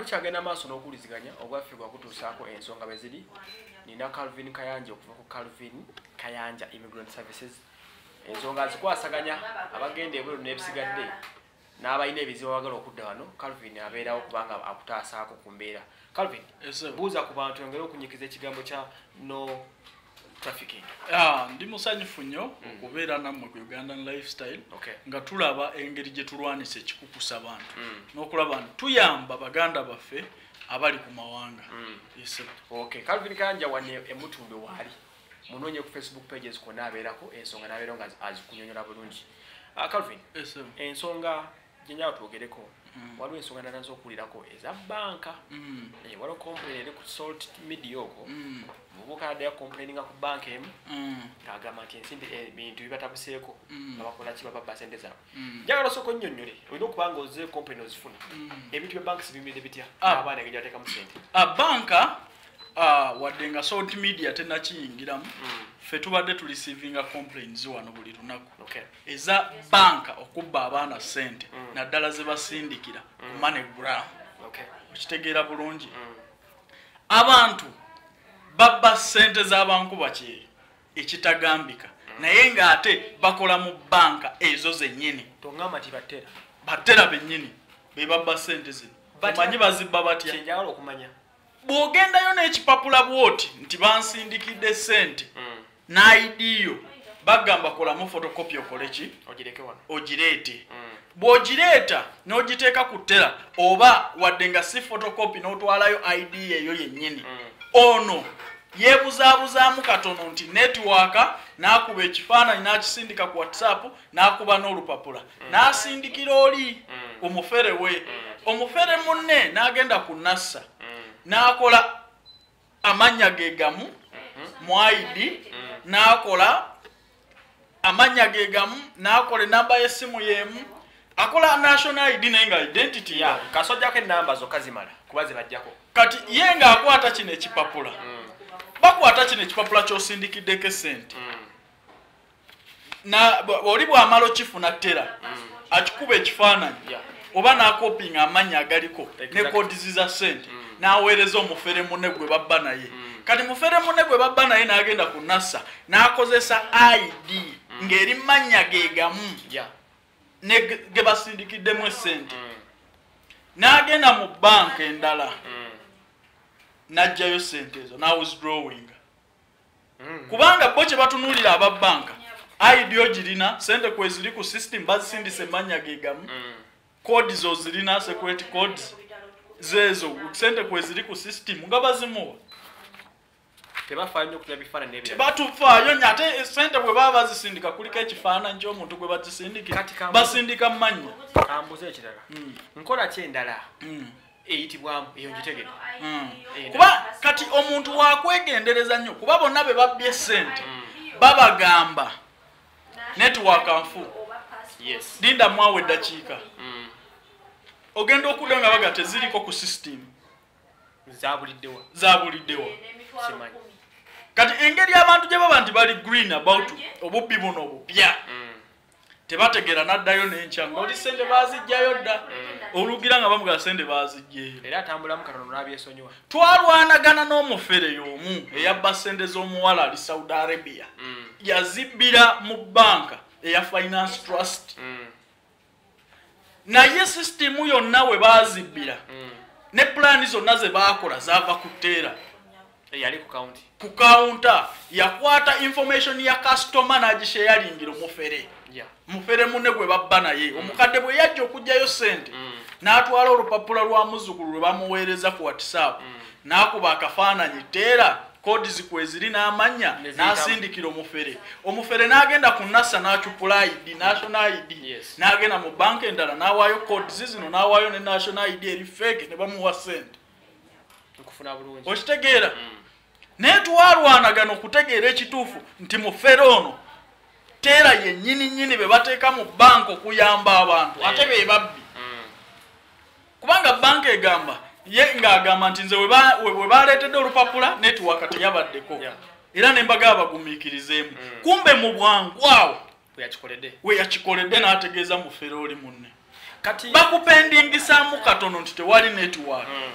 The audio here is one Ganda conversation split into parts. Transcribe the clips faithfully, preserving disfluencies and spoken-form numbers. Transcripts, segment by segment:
tukyagenda maaso n'okuwuliziganya obwaffe bwa kutuusaako ensonga bwe ziri. Nina Calvin Kayanja okuva ku Calvin Kayanja Immigrant Services. Ensonga zikwasaganya abagenda ebweru n'ebisigadde n'abalina ebizibu abagala okudda wano. Calvin abeerawo kubanga akutaasaako ku mbeera. Calvin, buuza ku bantu yongere okunyikiza ekigambo kya no trafficking. Ah, ndi musanyufu nnyo okubeera nammwe ku Ugandan Lifestyle nga tulaba engeri gye tulwanisa ekikukusa abantu n'okulaba nti tuyamba baganda baffe abali ku mawanga. Yes. Okay, Calvin Kayanja wane emutumbe wali munoonye ku Facebook pages konna abeerako ensonga n'abeera nga azikunyonyola bulungi. Ah, Calvin, yes, ensonga gyenjawo twogereko waliwo ensonga ndala z'okuwulirako eza banka. Waliwo complain eri ku Salt Media okwo mubuka addeyo complaininga ku banka emu ng'agamba nti ensimbi ebintu bibatabuseeko nga bakola ki bababba ssente zaabwe. Njagala osooka onnyonnyole olina okuba nga oze complain ozifuna ebintu bya banka sibimire bitya abaana engeri gyateekamu ssente. Banka wadde nga Salt Media tennakiyingiramu ffe tubadde tulisiivinga complaints wano buli lunaku eza banka okubba abaana ssente naddala ze basindikira ku MoneyGram. Okitegeera bulungi abantu babba ssente z'abanku bakyeyo ekitagambika naye ng'ate bakola mu banka ezo zennyini. Tongamba nti battera battera bennyini be babba ssente zino omanyi bazibba batya? Kyenjagala okumanya bw'ogendayo n'ekipapula bw'oti nti bansindikidde ssente n'I D yo bagamba kolamu photocopy okole ki ogireke wano ogireete. Bw'ogireeta n'ogiteeka ku ttera oba wadde nga si photocopy n'otwalayo I D eyo yennyini ono yeebuzaabuzaamu katono nti netiwaaka n'akuba ekifaananyi n'akisindika ku WhatsApp n'akuba n'olupapula n'asindikira oli omufere we. Omufere munne n'agenda ku nassa n'akola amannya ge gamu mu I D n'akola amannya ge gamu n'akola enamba y'essimu y'emu akola national I D naye nga identity ya kasojjako ennamba zokka zimala kuba zibajjako. Kati ye ng'akwata kino ekipapula bakwata kino ekipapula ky'osindikiddeko essente oli bw'amala okifuna ttera akikuba ekifaananyi oba n'akopinga amannya agaliko ne kodizi za ssente n'aweereza omufere munne gwe babba naye. Kati mufere munne gwe babba naye n'agenda ku nassa n'akozesa I D ng'eri mannya ge gamu ne ge basindikiddemu essente n'agenda mu banka endala n'aggyayo ssente ezo na withdrawing kubanga bo kye batunuulira aba banka I D ogirina ssente kweziri ku system bazisindise mannya ge gamu kodi zo zirina security codes zezo ssente kweziri ku system nga bazimuwa tebafaayo nnyo okuba bifaananyi n'ebirala. Tebatufaayo nnyo ate ssente bwe baba bazisindika kuliko ekifaananyi ky'omuntu gwe bazisindikira basindika mu mannya. Kambuze ekirala nkola ki endala eyitibwamu eyo ngitegedde kuba kati omuntu wakwegendereza nnyo kuba bonna be babbye ssente babagamba netiwaaka nfu linda mwawe eddakiika ogenda okudda nga baga teziriko ku system zabuliddewa zabuliddewa. Simanyi kati engeri abantu gye baba nti bali green about obubbi buno obupya tebategera n'addayo n'enkya ng'oli ssente baazijjayo dda olugira nga bamugaa ssente baazijjayo era atambulamu katono n'abyesonyiwa. Twalwanagana n'omufere y'omu eyabba ssente z'omuwala ali Saudi Arabia yazibbira mu banka eya Finance Trust naye sisitimu yonna we baazibbira ne pulaani zonna ze baakola zaava ku tteera yali ku county ku counter yakwata information ya customer n'agisharingira omufere mufere munne gwe babba naye omukadde bwe yajja okugjayo ssente n'atwala olupapula lwa muzzukulu lwe bamuweereza ku WhatsApp n'akuba akafaananyi tteera kodi zikweziri n'amannya n'asindikira omufere. Omufere n'agenda ku nassa n'acupula I D national I D n'agenda mu banka endala n'awaayo kodi zino n'awaayo ne national I D eri fake ne bamuwa ssente. Okitegeera naye twalwanagana okutegeera ekituufu nti mufere ono tteera yennyini nnyini be bateeka mu banka okuyamba abantu ate be babbi kubanga banka egamba ye ng'agamba nti nze we baleetedde olupapula netiwaaka teyabaddeko era ne mbaga bagumiikirizeemu kumbe mu bwangu awo we yakikoledde n'ategeeza mufere oli munne kati bakupendingisamu katono nti tewali network mm.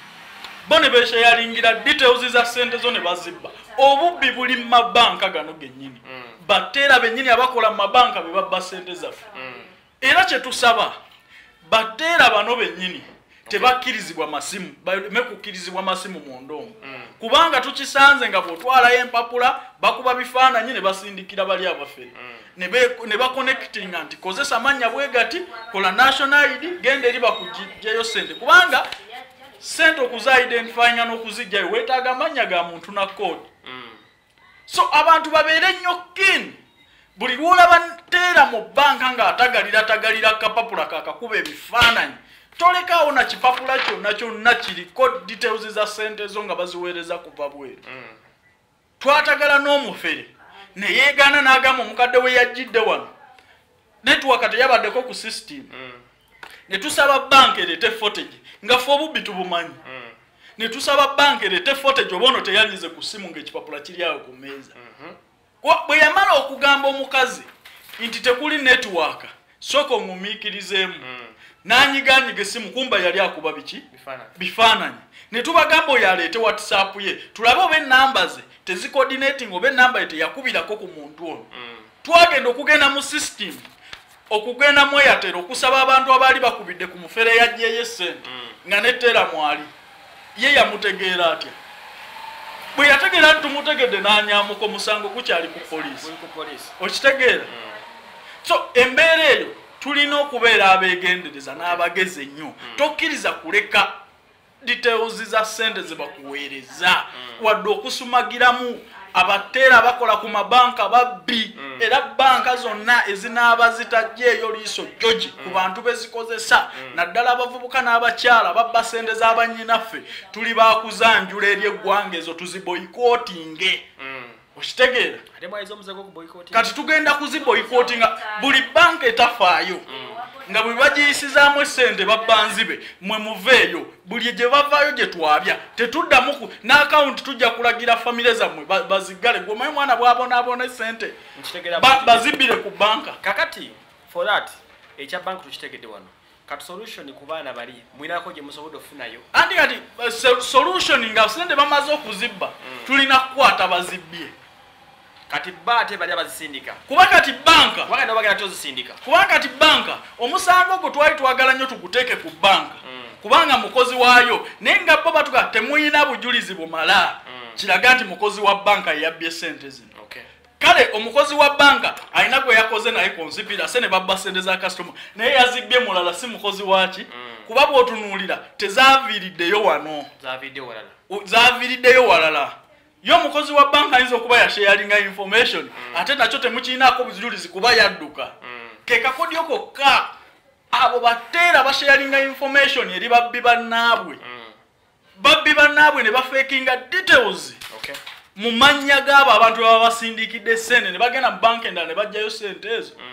bo ne beshayalingira details za sente zo ne bazibba obubbi buli mu mabanka gano gennyini mm. batera bennyini abakola mu mabanka be babba sente zaffe mm. era kye tusaba batera bano bennyini okay. tebakkirizibwa masimu mekukkirizibwa masimu mu ndongo mm. kubanga tukisanze nga bwotwalayo empapula bakuba bifaananyi ne basindikira bali abaffe mm. ne baconnectinga nti kozesa mannya bwegati kola national I D genda eri bakugjeyo sente kubanga sente okuza identifyinga n'okuzijjayo weetaaga amannya ga muntu na code mm. so abantu babeere nnyo keen buli lwolaba teera mu banka ng'atagalira tagalira kapapula kakakuba ebifaananyi tolekaawo na kipapula kyonna kyonna kiriko details za sente zo nga baziweereza kuva bweru mm. twatagala n'omufere ne yeegaana n'agamba omukadde we yajjidde wano network teyabaddeko ku system mm. ne tusaba banka ereete footage nga ffe obubbi tubumanyi mm. ne tusaba banka ereete footage oba ono teyanyize ku ssimu ng'ekipapula kiri awo ku meeza mm -hmm. bwe yamala okugamba omukazi nti tekuli network sooka omumiikirizeemu mm. n'anyiganyiga essimu kumba yali akuba biki bifaananyi ne tubagamba oyo aleete whatsapp ye tulabe oba ennamba ze tezikoordinating oba ennamba ye teyakubirako ku muntu ono mm. twagenda okugenda mu system okugenda mu Airtel okusaba abantu abaali bakubidde ku mufere yajjeyo essente mm. nga netera mwali ye yamutegeera atya bwe yategeera nti tumutegedde n'anyaamuka omusango gukyali ku poliisi okitegeera mm. so embeera eyo tulina okubeera abeegendereza n'abagezi ennyo mm. tokkiriza kuleka details za sente ze bakuweereza mm. wadde okusumagiramu abateera bakola ku mabanka babbi mm. era banka zonna ezinaaba zitajjeeyo liiso joji mm. ku bantu bezikozesa mm. naddala abavubuka n'abakyala babba sente z'abannyinaffe tuli baakuzanjula eri eggwanga ezo tuziboyikootinge mm. okitegeera kati tugenda kuziboyikootinga buli banka etafaayo mm. nga bwe bagiyisizaamu essente babbanzibe mwe muveeyo buli gye bavaayo gye twabya tetuddamu n'akawunti tujja kulagira famire zammwe bazigale gwomaye mwana bwabonaabona essente bazibbire ku banka kakati for that ekya banka tukitegedde wano kati solution ku baana bali mwinako gye musobodde okufunayo anti kati uh, solution nga sente bamaze okuzibba mm. tulina kukwata bazibbye kati bate bali abazisindika kuba kati banka wagenda bagenda tozisindika kuba kati banka omusango gwo twali twagala nnyo tuguteeke ku banka mm. kubanga mukozi waayo naye nga bo batuga temuyina bujulizi bumala mm. kiraga nti mukozi wa banka yabbye sente zino okay. kale omukozi wa banka alina gwe yakoze naye konsipira se ne babba sente za customer naye yazibbye mulala si mukozi waki mm. kuba bw'otunuulira tezaaviiriddeyo wano zaaviiriddeyo walala zaaviiriddeyo walala yo mukozi wa banka ayinza okuba yasharinga information mm. ate nakyo temukiinaako bujulizi kuba yadduka mm. ke kakodyo kokka abo bateera basharinga information eri babbi bannaabwe mm. babbi bannaabwe ne bafekinga details okay. mu mannya g'abo abantu baba basindikidde sente ne bagenda mu banka endala ne bajjayo sente ezo mm.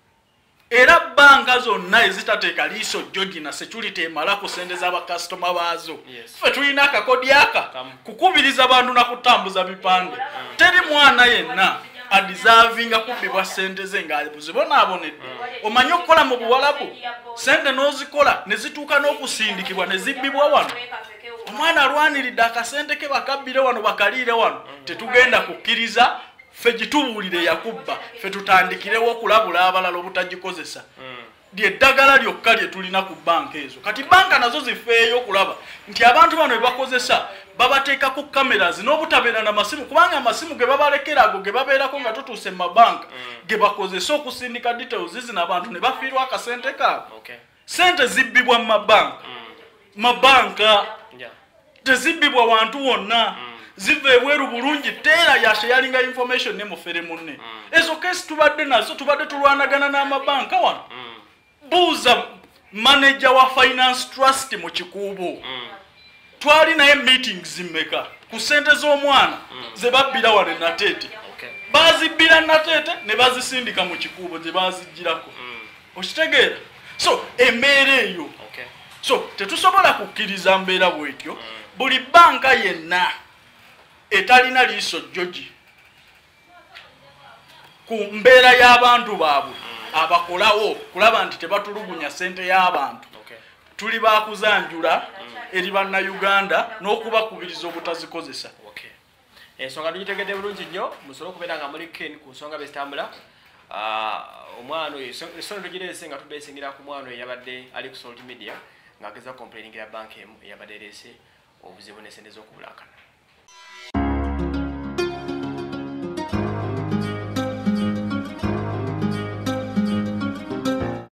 era banka zonna ezitateeka liiso jogi na security emala ku sente z'abakasitoma baazo yes. ffe tulina akakodi aka kukubiriza bantu na kutambuza bipande mm. teri mwana yenna adizavinga kubbibwa sente ze ng'azibonaabonedde mm. omanyi okukola mu buwalabu sente n'ozikola ne zituuka n'okusindikibwa ne zibbibwa wano omwana alwaniridde akasente ke bakabbire wano bakaliire wano mm. tetugenda kukkiriza ffe gitubuulire yakubba ffe tutandikirewo okulabula abalala obutagikozesa mm. lyeddagala lyokka lye tulina ku banka ezo kati banka nazo zifeeyo okulaba nti abantu bano bebakozesa babateeka ku cameras n'obutabeera n'amasimu kubanga amasimu ge babalekera ago ge babeerako nga tutuuse mu mabanka mm. ge bakozesa okusindika details zino abantu ne bafiirwa akasente kaabwe okay. sente zibbibwa mu mabanka mm. mabanka yeah. tezibbibwa wantu wonna mm. zive ebweru bulungi teera yashayalinga information ne mufere munne mm. ezo kesi tubadde nazo tubadde tulwanagana n'amabanka wano mm. buuza manager wa finance trust mu kikuubo mm. twali naye meetings zimmeka ku sente z'omwana mm. ze babbira wano nateete okay. bazibbira nateete ne bazisindika mu kikuubo ze bazigirako mm. okitegeera so embeera eyo okay. so tetusobola kukkiriza mbeera bwetyo mm. buli banka yenna etalina liiso joji ku mbeera y'abantu baabwe mm. abakolawo kulaba nti tebatulugunya ssente y'abantu Okay. tuli bakuzanjula eri bannayuganda n'okubakubiriza obutazikozesa. Okay. Ensonga tugitegedde bulungi nnyo musobole okubeera nga muli ken ku nsonga bezitambula. Uh, omwana oyo essono tugireese nga tubeesingira ku mwana oyo yabadde ali ku Salt Media ng'ageza complainingira banka emu eyabadde ereese obuzibu n'essente z'okubulankana.